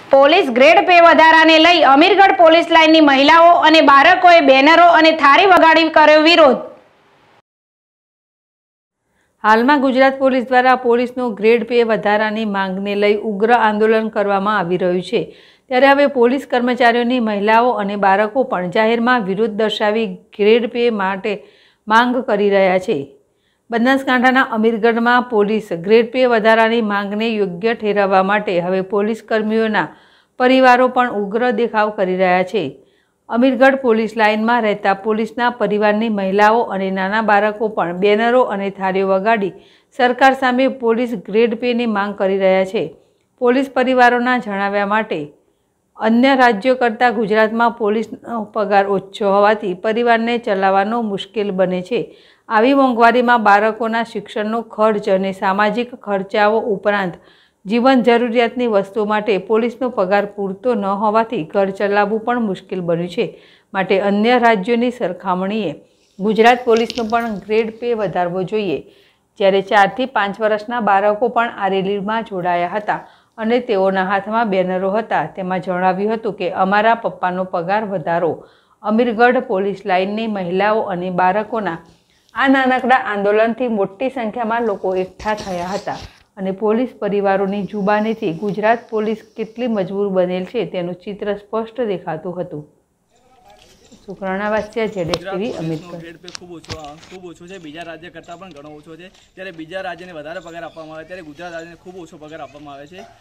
Police grade pay વધારાને લઈ Amirgadh police લાઇનની મહિલાઓ અને બાળકોએ બેનરો અને થાળી વગાડી કર્યો વિરોધ। હાલમાં ગુજરાત પોલીસ દ્વારા પોલીસનો ગ્રેડ પે વધારાની માંગને લઈ ઉગ્ર આંદોલન કરવામાં આવી રહ્યું છે। ત્યારે હવે પોલીસ કર્મચારીઓની મહિલાઓ અને બાળકો પણ જાહેરમાં વિરોધ દર્શાવી ગ્રેડ પે માટે માંગ કરી રહ્યા છે। બનાસકાંઠાના અમીરગઢમાં પોલીસ ગ્રેડ પે વધારાની માંગને યોગ્ય ઠેરવવા માટે હવે પોલીસ કર્મીઓના પરિવારો પણ ઉગ્ર દેખાવ કરી રહ્યા છે। અમીરગઢ પોલીસ લાઇનમાં રહેતા પોલીસના પરિવારની મહિલાઓ અને નાના બાળકો પણ બેનરો અને થાળીઓ વગાડી સરકાર સામે પોલીસ ગ્રેડ પેની માંગ કરી રહ્યા છે। પોલીસ પરિવારોના જણાવ્યા માટે અન્ય રાજ્યો કરતાં ગુજરાતમાં પોલીસનો પગાર ઓછો હોવાથી પરિવારને ચલાવવાનો મુશ્કેલ બને છે। આવી મોંઘવારીમાં બાળકોના શિક્ષણનો ખર્ચ અને સામાજિક ખર્ચાઓ ઉપરાંત જીવન જરૂરિયાતની વસ્તુઓ માટે પોલીસનો પગાર પૂરતો ન હોવાથી ઘર ચલાવવું પણ મુશ્કેલ બન્યું છે। માટે અન્ય રાજ્યોની સરખામણીએ ગુજરાત પોલીસનો પણ ગ્રેડ પે વધારવો જોઈએ। જ્યારે 4 થી 5 વર્ષના બાળકો પણ આ રેલીમાં જોડાયા હતા અને તેઓના હાથમાં બેનરો હતા। તેમાં જણાવ્યું હતું કે અમારા પપ્પાનો પગાર વધારો। અમીરગઢ પોલીસ લાઇનની મહિલાઓ અને બાળકોના આ નાનકડા આંદોલનથી મોટી સંખ્યામાં લોકો એકઠા થયા હતા અને પોલીસ પરિવારોની જુબાનીથી ગુજરાત પોલીસ કેટલી મજબૂર બનેલ છે તેનું ચિત્ર સ્પષ્ટ દેખાતું હતું। શુક્રાણા વાસ્યા ZSTV અમીરગઢ। ગ્રેડ પે ખૂબ ઓછો છે, બીજા રાજ્ય કરતાં પણ ઘણો ઓછો છે। ત્યારે બીજા રાજ્યને વધારે પગાર આપવામાં આવે ત્યારે ગુજરાત રાજ્યને ખૂબ ઓછો પગાર આપવામાં આવે છે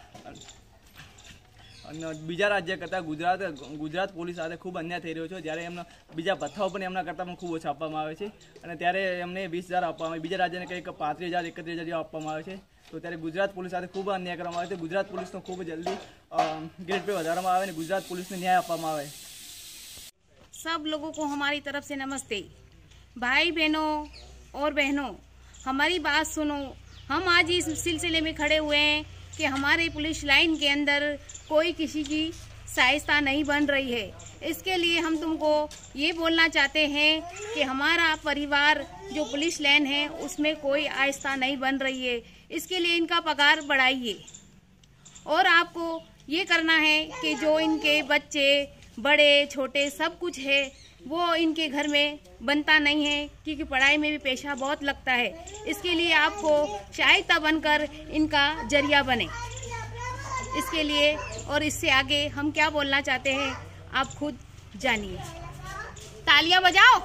અને બીજા રાજ્ય કરતાં ગુજરાત પોલીસ સાથે ખૂબ અન્યાય થઈ રહ્યો છે। જ્યારે એમના બીજા ભથ્થાઓ પણ એમના કરતાં પણ ખૂબ ઓછા આપવામાં આવે છે અને ત્યારે એમને 20,000 આપવામાં આવે, બીજા રાજ્યને કંઈક 35,000 31,000 જેવા આપવામાં આવે છે। તો ત્યારે ગુજરાત પોલીસ સાથે ખૂબ અન્યાય કરવામાં આવે છે। ગુજરાત પોલીસનો ખૂબ જલ્દી ગ્રેડ पे વધારવામાં આવે અને ગુજરાત पुलिस ने न्याय આપવામાં આવે। सब लोगों को हमारी तरफ से नमस्ते। भाई बहनों और बहनों, हमारी बात सुनो। हम आज इस सिलसिले में खड़े हुए हैं कि हमारे पुलिस लाइन के अंदर कोई किसी की सहायता नहीं बन रही है। इसके लिए हम तुमको ये बोलना चाहते हैं कि हमारा परिवार जो पुलिस लाइन है उसमें कोई आहिस्ता नहीं बन रही है। इसके लिए इनका पगार बढ़ाइए और आपको ये करना है कि जो इनके बच्चे बड़े छोटे सब कुछ है वो इनके घर में बनता नहीं है, क्योंकि पढ़ाई में भी पैसा बहुत लगता है। इसके लिए आपको सहायता बनकर इनका जरिया बने। इसके लिए और इससे आगे हम क्या बोलना चाहते हैं आप खुद जानिए। तालियां बजाओ।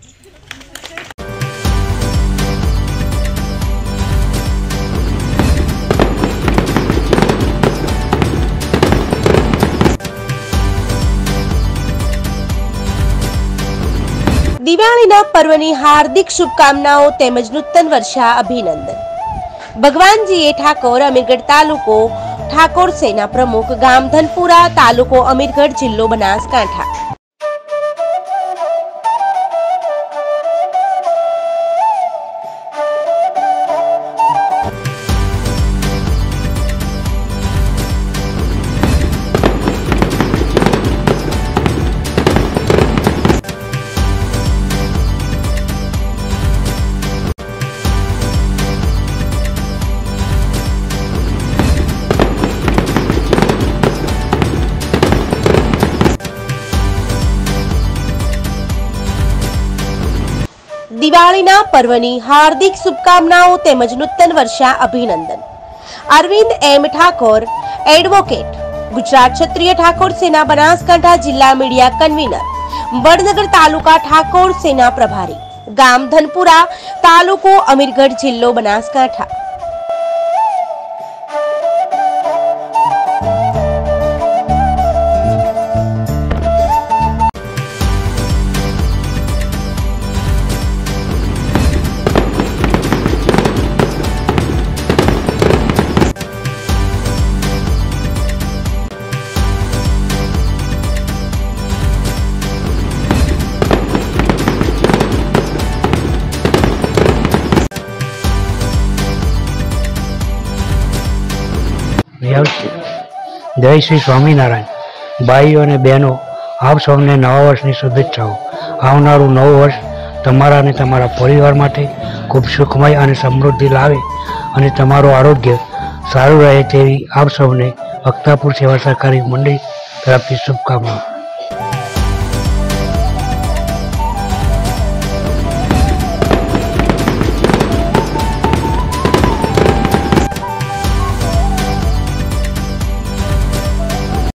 દિવાળીના પર્વની હાર્દિક શુભકામનાઓ તેમજ નૂતન વર્ષા અભિનંદન। ભગવાનજીએ ઠાકોર, અમીરગઢ તાલુકો ઠાકોર સેના પ્રમુખ, ગામ ધનપુરા, તાલુકો અમીરગઢ, જિલ્લો બનાસકાંઠા। દિવાળીના પર્વની હાર્દિક શુભકામનાઓ તેમજ નૂતન વર્ષા અભિનંદન। અરવિંદ એમ ઠાકોર, એડવોકેટ, ગુજરાત ક્ષત્રિય ઠાકોર સેના બનાસકાંઠા જિલ્લા મીડિયા કન્વીનર, વડનગર તાલુકા ઠાકોર સેના પ્રભારી, ગામ ધનપુરા, તાલુકો અમીરગઢ, જિલ્લો બનાસકાંઠા। जय श्री स्वामीनारायण। भाईओ ने बहनों, आप सबने नवा वर्षनी शुभेच्छाओ। आवनारू नव वर्ष तमारा ने तमारा परिवार माटे खूब सुखमय और समृद्धि लावे और तमारो आरोग्य सारू रहे तेवी आप सबने અખ્તાપુર સેવા સહકારી મંડળી તરફથી શુભકામનાઓ।